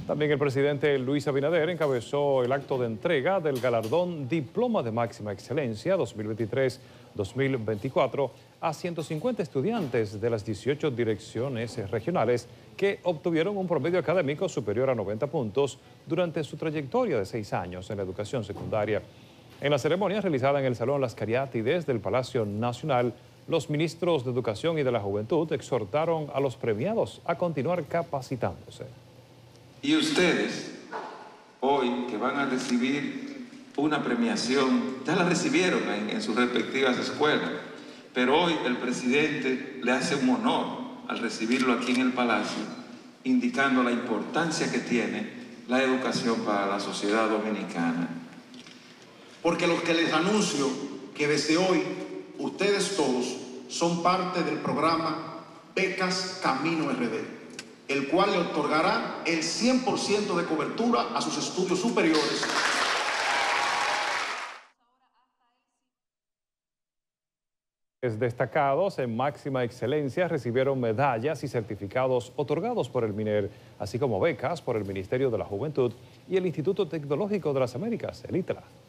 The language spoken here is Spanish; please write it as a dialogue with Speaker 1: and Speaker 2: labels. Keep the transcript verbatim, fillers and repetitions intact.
Speaker 1: También el presidente Luis Abinader encabezó el acto de entrega del galardón Diploma de Máxima Excelencia dos mil veintitrés dos mil veinticuatro a ciento cincuenta estudiantes de las dieciocho direcciones regionales que obtuvieron un promedio académico superior a noventa puntos durante su trayectoria de seis años en la educación secundaria. En la ceremonia realizada en el Salón Las Cariátides del Palacio Nacional, los ministros de Educación y de la Juventud exhortaron a los premiados a continuar capacitándose.
Speaker 2: Y ustedes, hoy que van a recibir una premiación, ya la recibieron en, en sus respectivas escuelas, pero hoy el presidente le hace un honor al recibirlo aquí en el Palacio, indicando la importancia que tiene la educación para la sociedad dominicana.
Speaker 3: Porque los que les anuncio que desde hoy ustedes todos son parte del programa Becas Camino R D, el cual le otorgará el cien por ciento de cobertura a sus estudios superiores.
Speaker 1: Destacados en máxima excelencia recibieron medallas y certificados otorgados por el MINER, así como becas por el Ministerio de la Juventud y el Instituto Tecnológico de las Américas, el I T L A.